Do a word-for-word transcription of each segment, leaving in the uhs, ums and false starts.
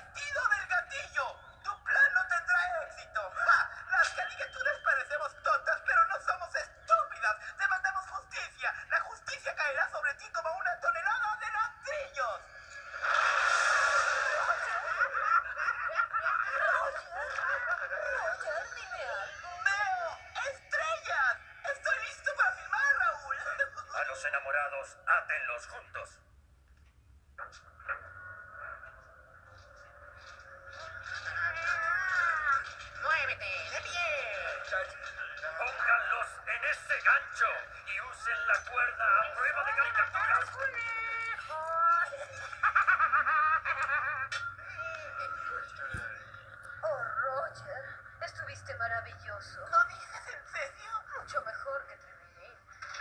vestido del gatillo. Tu plan no tendrá éxito. ¡Ja! Las caricaturas parecemos tontas, pero no somos estúpidas. Demandamos justicia. La justicia caerá sobre ti como una tonelada de ladrillos. Roger, dime algo. ¡Veo estrellas! ¡Estoy listo para filmar, Raúl! A los enamorados, átenlos juntos. ¡Muévete! ¡De pie! Pónganlos en ese gancho y usen la cuerda a prueba de caricaturas. Oh, Roger, estuviste maravilloso. ¿Lo dices en serio? Mucho mejor que Trevelyan.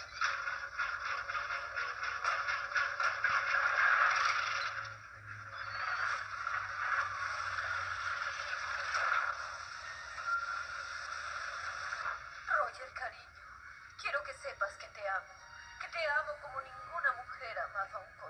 Roger, cariño, quiero que sepas que te amo. Que te amo como ninguna mujer ha amado a un